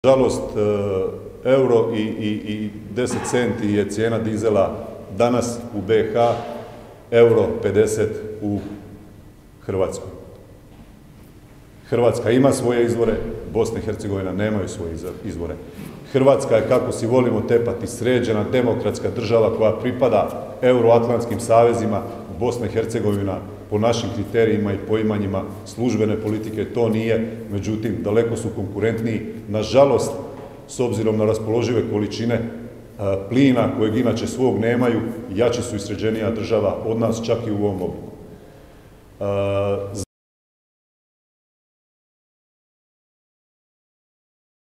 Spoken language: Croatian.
Nažalost, euro i 10 centi je cijena dizela danas u BiH, euro 50 u Hrvatskoj. Hrvatska ima svoje izvore, Bosna i Hercegovina nemaju svoje izvore. Hrvatska je, kako si volimo tepati, sređena demokratska država koja pripada euroatlantskim savezima. Bosna i Hercegovina po našim kriterijima i poimanjima službene politike to nije, međutim daleko su konkurentniji. Nažalost, s obzirom na raspoložive količine plina kojeg inače svog nemaju, jači su i sređenija država od nas, čak i u ovom obliku.